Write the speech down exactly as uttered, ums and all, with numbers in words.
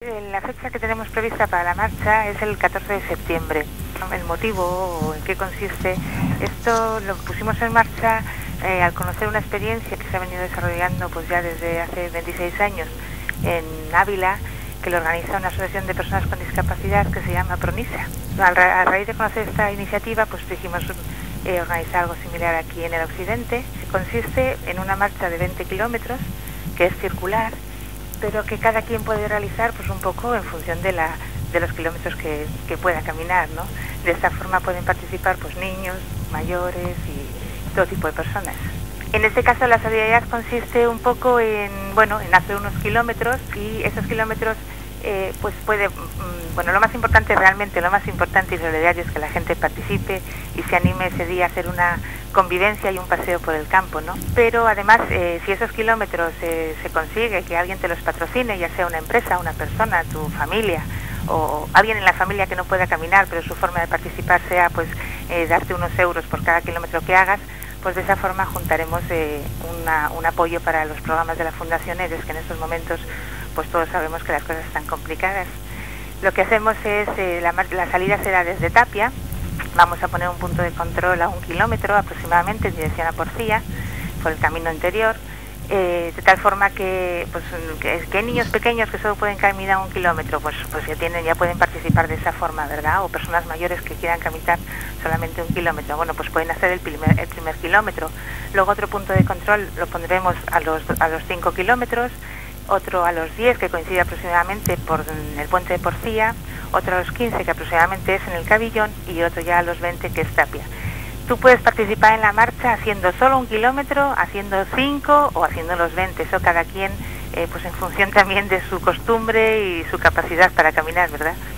La fecha que tenemos prevista para la marcha es el catorce de septiembre. El motivo o en qué consiste, esto lo pusimos en marcha eh, al conocer una experiencia que se ha venido desarrollando pues ya desde hace veintiséis años en Ávila, que lo organiza una asociación de personas con discapacidad que se llama Pronisa. A, ra a raíz de conocer esta iniciativa, pues dijimos eh, organizar algo similar aquí en el occidente. Consiste en una marcha de veinte kilómetros, que es circular, pero que cada quien puede realizar pues un poco en función de, la, de los kilómetros que, que pueda caminar, ¿no? De esta forma pueden participar pues niños, mayores y todo tipo de personas. En este caso la solidaridad consiste un poco en, bueno, en hacer unos kilómetros y esos kilómetros eh, pues puede, bueno, lo más importante realmente, lo más importante y solidario es que la gente participe y se anime ese día a hacer una convivencia y un paseo por el campo, ¿no? Pero además, eh, si esos kilómetros eh, se consigue que alguien te los patrocine, ya sea una empresa, una persona, tu familia, o alguien en la familia que no pueda caminar, pero su forma de participar sea pues eh, darte unos euros por cada kilómetro que hagas, pues de esa forma juntaremos eh, una, un apoyo para los programas de la Fundación ERES, que en estos momentos pues todos sabemos que las cosas están complicadas. Lo que hacemos es, eh, la, la salida será desde Tapia. Vamos a poner un punto de control a un kilómetro aproximadamente en dirección a Porcía, por el camino interior, eh, de tal forma que, pues, que, que hay niños pequeños que solo pueden caminar un kilómetro, pues, pues ya, tienen, ya pueden participar de esa forma, ¿verdad? O personas mayores que quieran caminar solamente un kilómetro, bueno, pues pueden hacer el primer, el primer kilómetro. Luego otro punto de control lo pondremos a los, a los cinco kilómetros, otro a los diez, que coincide aproximadamente por el puente de Porcía, otro a los quince, que aproximadamente es en el Cabillón, y otro ya a los veinte, que es Tapia. Tú puedes participar en la marcha haciendo solo un kilómetro, haciendo cinco o haciendo los veinte, eso cada quien, eh, pues en función también de su costumbre y su capacidad para caminar, ¿verdad?